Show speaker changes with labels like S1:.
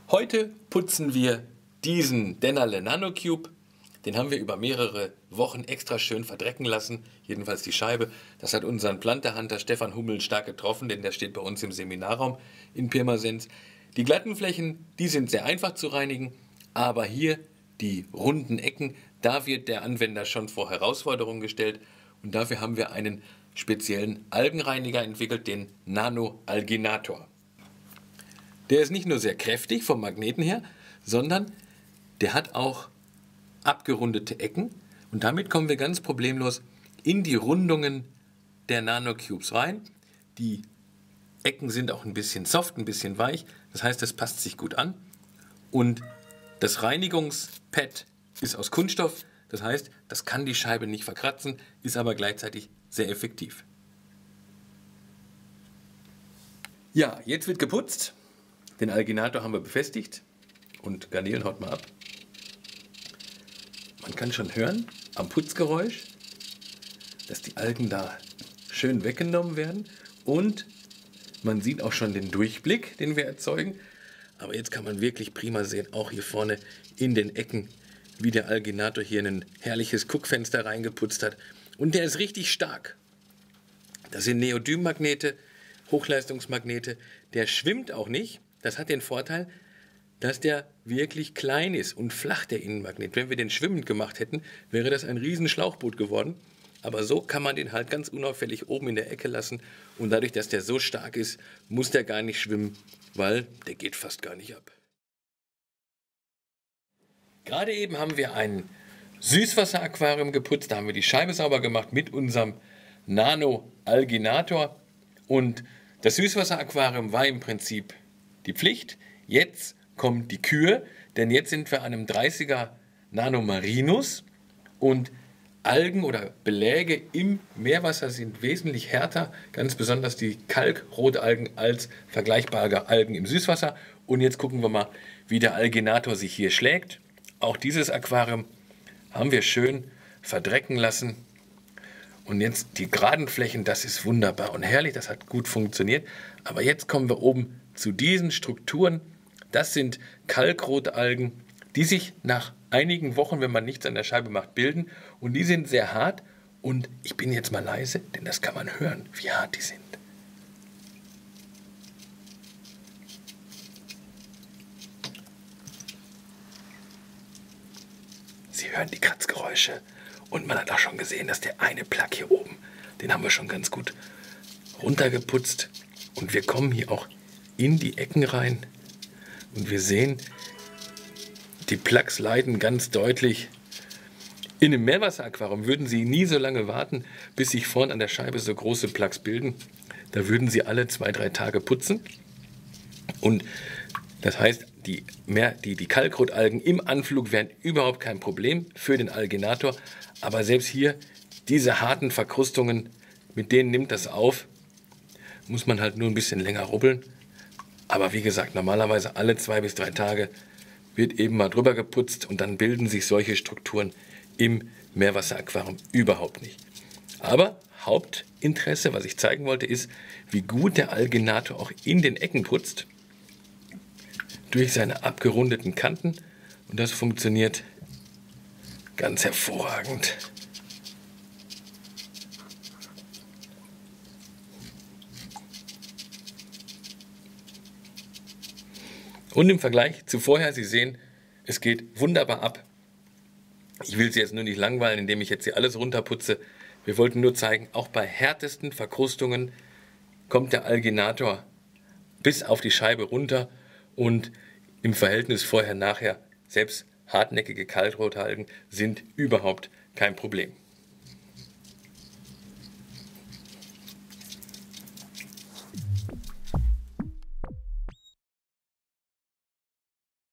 S1: Heute putzen wir diesen Dennerle Nanocube. Den haben wir über mehrere Wochen extra schön verdrecken lassen, jedenfalls die Scheibe. Das hat unseren Plantehunter Stefan Hummel stark getroffen, denn der steht bei uns im Seminarraum in Pirmasens. Die glatten Flächen, die sind sehr einfach zu reinigen, aber hier die runden Ecken, da wird der Anwender schon vor Herausforderungen gestellt und dafür haben wir einen speziellen Algenreiniger entwickelt, den Nano Alginator. Der ist nicht nur sehr kräftig vom Magneten her, sondern der hat auch abgerundete Ecken und damit kommen wir ganz problemlos in die Rundungen der Nanocubes rein. Die Ecken sind auch ein bisschen soft, ein bisschen weich, das heißt, das passt sich gut an. Und das Reinigungspad ist aus Kunststoff, das heißt, das kann die Scheibe nicht verkratzen, ist aber gleichzeitig sehr effektiv. Ja, jetzt wird geputzt. Den Alginator haben wir befestigt und Garnelen haut mal ab. Man kann schon hören am Putzgeräusch, dass die Algen da schön weggenommen werden und man sieht auch schon den Durchblick, den wir erzeugen. Aber jetzt kann man wirklich prima sehen, auch hier vorne in den Ecken, wie der Alginator hier ein herrliches Guckfenster reingeputzt hat. Und der ist richtig stark. Das sind Neodym-Magnete, Hochleistungsmagnete. Der schwimmt auch nicht. Das hat den Vorteil, dass der wirklich klein ist und flach, der Innenmagnet. Wenn wir den schwimmend gemacht hätten, wäre das ein riesen Schlauchboot geworden. Aber so kann man den halt ganz unauffällig oben in der Ecke lassen. Und dadurch, dass der so stark ist, muss der gar nicht schwimmen, weil der geht fast gar nicht ab. Gerade eben haben wir ein Süßwasseraquarium geputzt. Da haben wir die Scheibe sauber gemacht mit unserem Nano Alginator. Und das Süßwasseraquarium war im Prinzip die Pflicht. Jetzt kommt die Kür, denn jetzt sind wir an einem 30er Nanomarinus und Algen oder Beläge im Meerwasser sind wesentlich härter, ganz besonders die Kalkrotalgen als vergleichbare Algen im Süßwasser. Und jetzt gucken wir mal, wie der Alginator sich hier schlägt. Auch dieses Aquarium haben wir schön verdrecken lassen. Und jetzt die geraden Flächen, das ist wunderbar und herrlich, das hat gut funktioniert. Aber jetzt kommen wir oben zu diesen Strukturen. Das sind Kalkrotalgen, die sich nach einigen Wochen, wenn man nichts an der Scheibe macht, bilden. Und die sind sehr hart. Und ich bin jetzt mal leise, denn das kann man hören, wie hart die sind. Sie hören die Kratzgeräusche. Und man hat auch schon gesehen, dass der eine Plak hier oben, den haben wir schon ganz gut runtergeputzt. Und wir kommen hier auch in die Ecken rein. Und wir sehen, die Plaks leiden ganz deutlich. In einem Meerwasseraquarium würden Sie nie so lange warten, bis sich vorn an der Scheibe so große Plaks bilden. Da würden Sie alle 2-3 Tage putzen. Und das heißt, die Kalkrotalgen im Anflug wären überhaupt kein Problem für den Alginator. Aber selbst hier, diese harten Verkrustungen, mit denen nimmt das auf. Muss man halt nur ein bisschen länger rubbeln. Aber wie gesagt, normalerweise alle 2 bis 3 Tage wird eben mal drüber geputzt und dann bilden sich solche Strukturen im Meerwasseraquarium überhaupt nicht. Aber Hauptinteresse, was ich zeigen wollte, ist, wie gut der Alginator auch in den Ecken putzt. Durch seine abgerundeten Kanten. Und das funktioniert ganz hervorragend. Und im Vergleich zu vorher, Sie sehen, es geht wunderbar ab. Ich will Sie jetzt nur nicht langweilen, indem ich jetzt hier alles runterputze. Wir wollten nur zeigen, auch bei härtesten Verkrustungen kommt der Alginator bis auf die Scheibe runter und im Verhältnis vorher-nachher, selbst hartnäckige Kalkrotalgen sind überhaupt kein Problem.